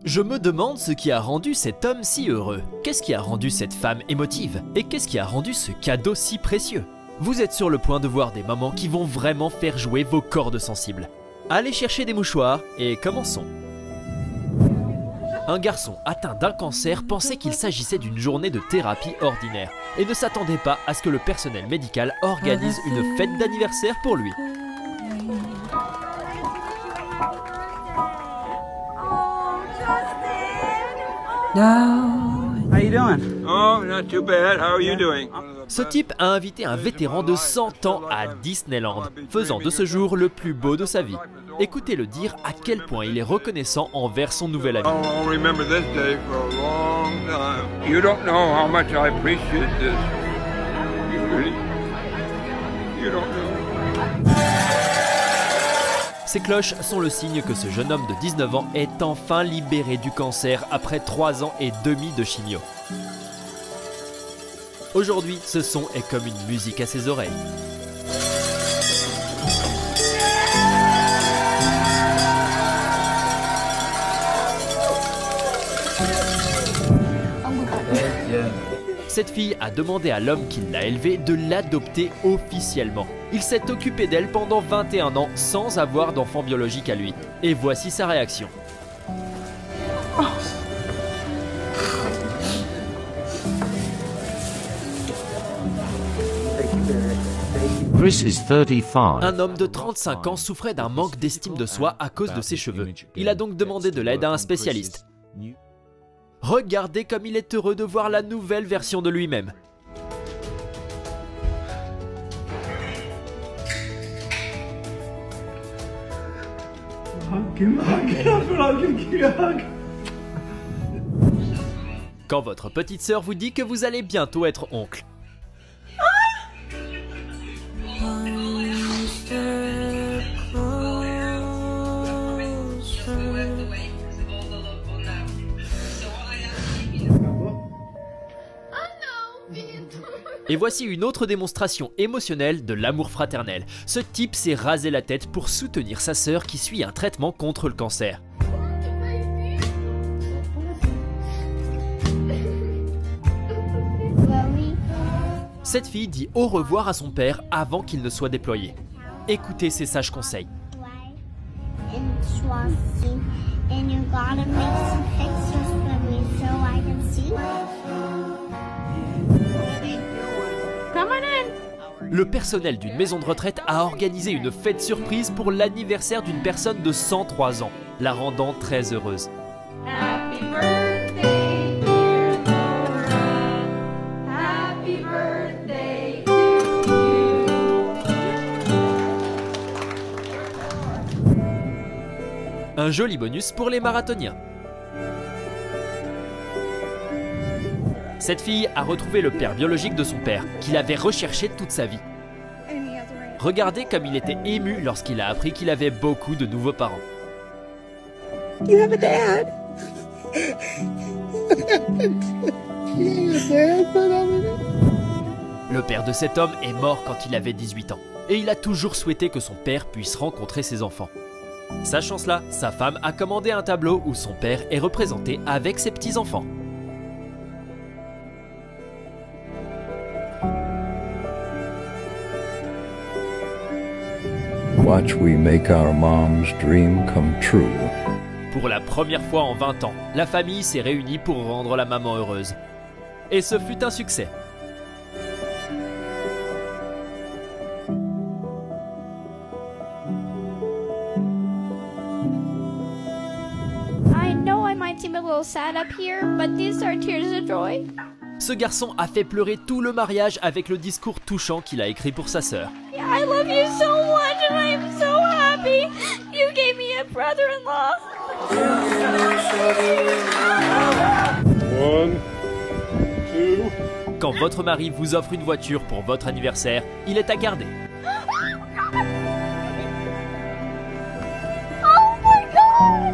Je me demande ce qui a rendu cet homme si heureux. Qu'est-ce qui a rendu cette femme émotive? Et qu'est-ce qui a rendu ce cadeau si précieux? Vous êtes sur le point de voir des moments qui vont vraiment faire jouer vos cordes sensibles. Allez chercher des mouchoirs et commençons. Un garçon atteint d'un cancer pensait qu'il s'agissait d'une journée de thérapie ordinaire et ne s'attendait pas à ce que le personnel médical organise une fête d'anniversaire pour lui. How you doing? Oh, not too bad. How are you doing? Ce type a invité un vétéran de 100 ans à Disneyland, faisant de ce jour le plus beau de sa vie. Écoutez-le dire à quel point il est reconnaissant envers son nouvel ami. Oh, I'll remember this day for a long time. You don't know how much I appreciate this. You don't know. Ces cloches sont le signe que ce jeune homme de 19 ans est enfin libéré du cancer après 3 ans et demi de chimio. Aujourd'hui, ce son est comme une musique à ses oreilles. Cette fille a demandé à l'homme qui l'a élevée de l'adopter officiellement. Il s'est occupé d'elle pendant 21 ans sans avoir d'enfant biologique à lui. Et voici sa réaction. Chris is 35. Un homme de 35 ans souffrait d'un manque d'estime de soi à cause de ses cheveux. Il a donc demandé de l'aide à un spécialiste. Regardez comme il est heureux de voir la nouvelle version de lui-même. Quand votre petite sœur vous dit que vous allez bientôt être oncle. Et voici une autre démonstration émotionnelle de l'amour fraternel. Ce type s'est rasé la tête pour soutenir sa sœur qui suit un traitement contre le cancer. Cette fille dit au revoir à son père avant qu'il ne soit déployé. Écoutez ces sages conseils. Le personnel d'une maison de retraite a organisé une fête surprise pour l'anniversaire d'une personne de 103 ans, la rendant très heureuse. Happy birthday, dear Laura. Happy birthday to you. Un joli bonus pour les marathoniens. Cette fille a retrouvé le père biologique de son père, qu'il avait recherché toute sa vie. Regardez comme il était ému lorsqu'il a appris qu'il avait beaucoup de nouveaux parents. You have a dad. Le père de cet homme est mort quand il avait 18 ans, et il a toujours souhaité que son père puisse rencontrer ses enfants. Sachant cela, sa femme a commandé un tableau où son père est représenté avec ses petits-enfants. Watch we make our mom's dream come true. Pour la première fois en 20 ans, la famille s'est réunie pour rendre la maman heureuse. Et ce fut un succès. I know I might seem a little sad up here, but these are tears of joy. Ce garçon a fait pleurer tout le mariage avec le discours touchant qu'il a écrit pour sa sœur. I love you so much and I am so happy. You gave me a brother-in-law. One, two. Quand votre mari vous offre une voiture pour votre anniversaire, il est à garder. Oh my God!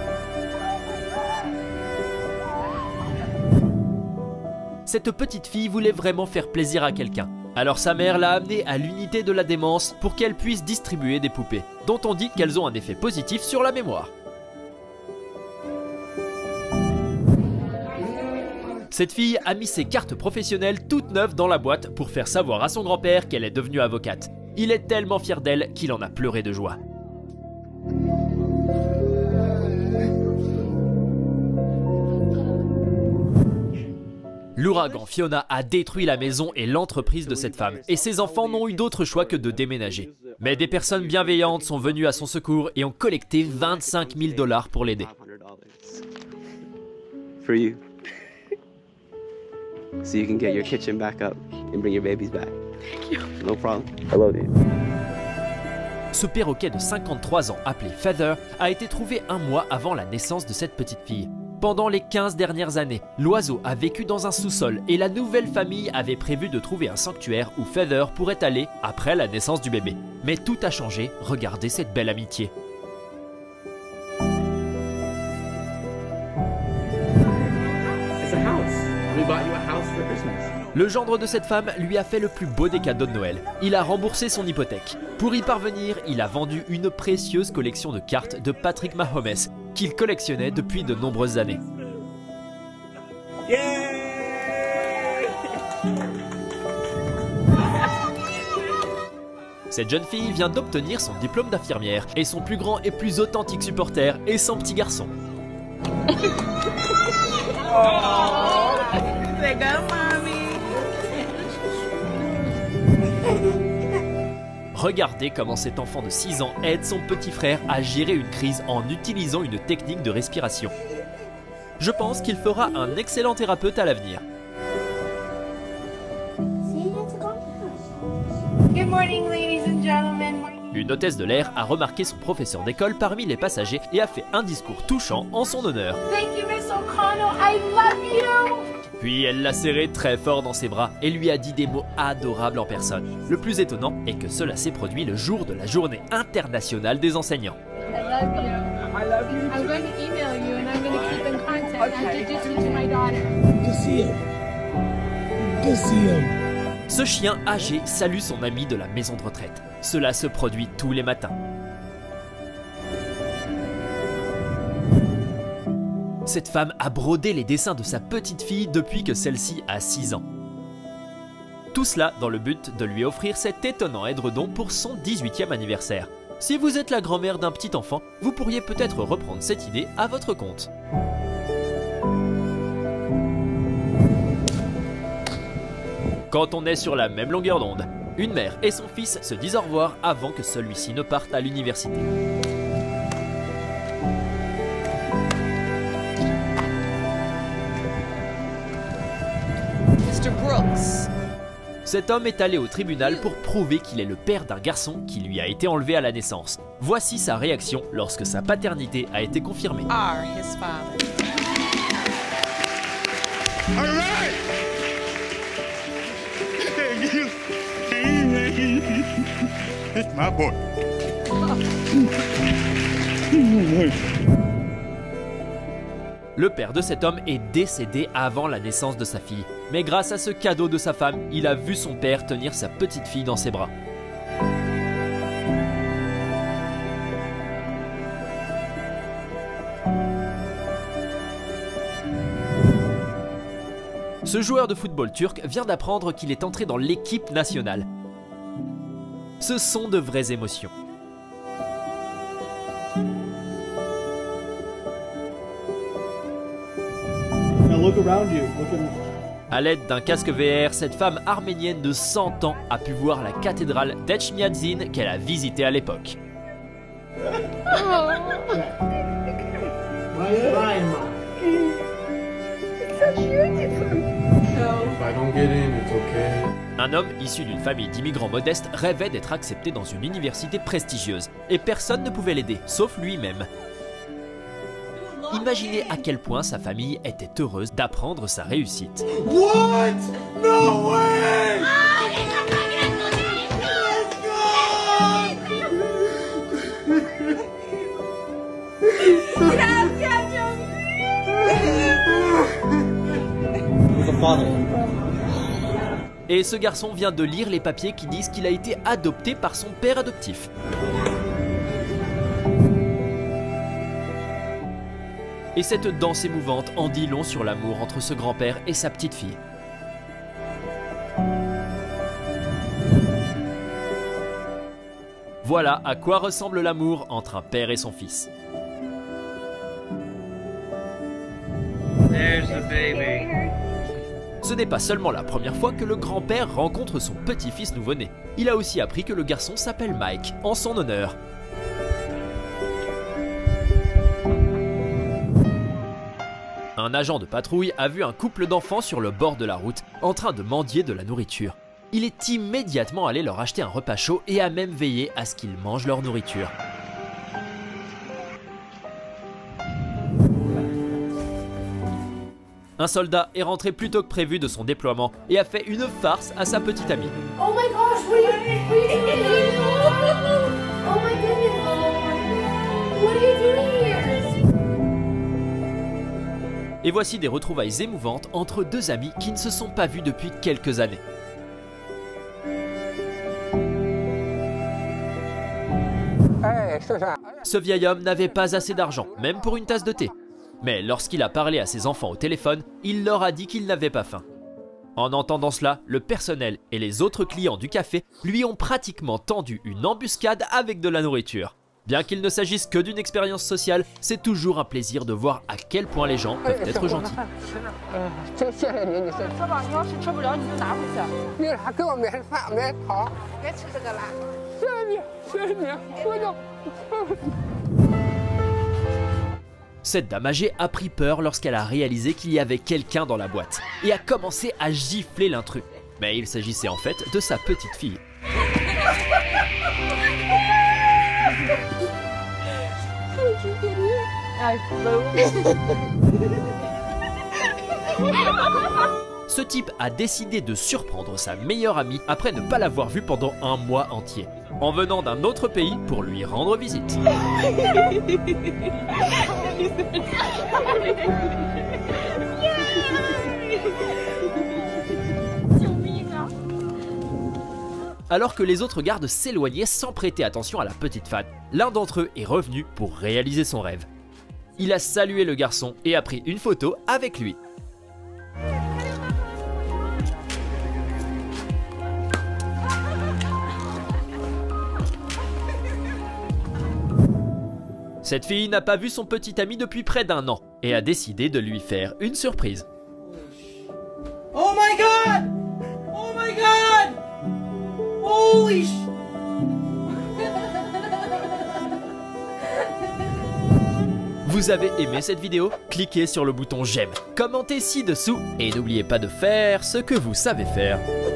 Cette petite fille voulait vraiment faire plaisir à quelqu'un. Alors sa mère l'a amenée à l'unité de la démence pour qu'elle puisse distribuer des poupées, dont on dit qu'elles ont un effet positif sur la mémoire. Cette fille a mis ses cartes professionnelles toutes neuves dans la boîte pour faire savoir à son grand-père qu'elle est devenue avocate. Il est tellement fier d'elle qu'il en a pleuré de joie. L'ouragan Fiona a détruit la maison et l'entreprise de cette femme, et ses enfants n'ont eu d'autre choix que de déménager. Mais des personnes bienveillantes sont venues à son secours et ont collecté 25 000 $ pour l'aider. For you. So you can get your kitchen back up and bring your babies back. Thank you. No problem. I love you. Ce perroquet de 53 ans appelé Feather a été trouvé un mois avant la naissance de cette petite fille. Pendant les 15 dernières années, l'oiseau a vécu dans un sous-sol et la nouvelle famille avait prévu de trouver un sanctuaire où Feather pourrait aller après la naissance du bébé. Mais tout a changé, regardez cette belle amitié. Le gendre de cette femme lui a fait le plus beau des cadeaux de Noël. Il a remboursé son hypothèque. Pour y parvenir, il a vendu une précieuse collection de cartes de Patrick Mahomes qu'il collectionnait depuis de nombreuses années. Cette jeune fille vient d'obtenir son diplôme d'infirmière et son plus grand et plus authentique supporter est son petit garçon. Regardez comment cet enfant de 6 ans aide son petit frère à gérer une crise en utilisant une technique de respiration. Je pense qu'il fera un excellent thérapeute à l'avenir. Good morning, ladies and gentlemen. Une hôtesse de l'air a remarqué son professeur d'école parmi les passagers et a fait un discours touchant en son honneur. Thank you, Miss O'Connell. I love you. Puis elle l'a serré très fort dans ses bras et lui a dit des mots adorables en personne. Le plus étonnant est que cela s'est produit le jour de la journée internationale des enseignants. I love you. I love you. I'm going to email you and I'm going to keep in contact. Introduce you to my daughter. Good to see him. Good to see him. Ce chien âgé salue son ami de la maison de retraite. Cela se produit tous les matins. Cette femme a brodé les dessins de sa petite fille depuis que celle-ci a 6 ans. Tout cela dans le but de lui offrir cet étonnant édredon pour son 18e anniversaire. Si vous êtes la grand-mère d'un petit enfant, vous pourriez peut-être reprendre cette idée à votre compte. Quand on est sur la même longueur d'onde, une mère et son fils se disent au revoir avant que celui-ci ne parte à l'université. Mr. Brooks. Cet homme est allé au tribunal pour prouver qu'il est le père d'un garçon qui lui a été enlevé à la naissance. Voici sa réaction lorsque sa paternité a été confirmée. Are his father. All right. It's my boy. Le père de cet homme est décédé avant la naissance de sa fille. Mais grâce à ce cadeau de sa femme, il a vu son père tenir sa petite fille dans ses bras. Ce joueur de football turc vient d'apprendre qu'il est entré dans l'équipe nationale. Ce sont de vraies émotions. À l'aide d'un casque VR, cette femme arménienne de 100 ans a pu voir la cathédrale d'Etchmiadzin qu'elle a visitée à l'époque. Un homme issu d'une famille d'immigrants modestes rêvait d'être accepté dans une université prestigieuse. Et personne ne pouvait l'aider, sauf lui-même. Imaginez à quel point sa famille était heureuse d'apprendre sa réussite. What? No way! Et ce garçon vient de lire les papiers qui disent qu'il a été adopté par son père adoptif. Et cette danse émouvante en dit long sur l'amour entre ce grand-père et sa petite-fille. Voilà à quoi ressemble l'amour entre un père et son fils. There's the baby. Ce n'est pas seulement la première fois que le grand-père rencontre son petit-fils nouveau-né. Il a aussi appris que le garçon s'appelle Mike, en son honneur. Un agent de patrouille a vu un couple d'enfants sur le bord de la route, en train de mendier de la nourriture. Il est immédiatement allé leur acheter un repas chaud et a même veillé à ce qu'ils mangent leur nourriture. Un soldat est rentré plus tôt que prévu de son déploiement et a fait une farce à sa petite amie. Oh my gosh, what are you doing? Oh my goodness. What are you doing here? Et voici des retrouvailles émouvantes entre deux amis qui ne se sont pas vus depuis quelques années. Ce vieil homme n'avait pas assez d'argent, même pour une tasse de thé. Mais lorsqu'il a parlé à ses enfants au téléphone, il leur a dit qu'il n'avait pas faim. En entendant cela, le personnel et les autres clients du café lui ont pratiquement tendu une embuscade avec de la nourriture. Bien qu'il ne s'agisse que d'une expérience sociale, c'est toujours un plaisir de voir à quel point les gens peuvent être gentils. Cette dame âgée a pris peur lorsqu'elle a réalisé qu'il y avait quelqu'un dans la boîte et a commencé à gifler l'intrus. Mais il s'agissait en fait de sa petite fille. Ce type a décidé de surprendre sa meilleure amie après ne pas l'avoir vue pendant un mois entier, en venant d'un autre pays pour lui rendre visite. Alors que les autres gardes s'éloignaient sans prêter attention à la petite fan, l'un d'entre eux est revenu pour réaliser son rêve. Il a salué le garçon et a pris une photo avec lui. Cette fille n'a pas vu son petit ami depuis près d'un an et a décidé de lui faire une surprise. Oh my god! Oh my god! Holy sh... Vous avez aimé cette vidéo? Cliquez sur le bouton j'aime, commentez ci-dessous et n'oubliez pas de faire ce que vous savez faire.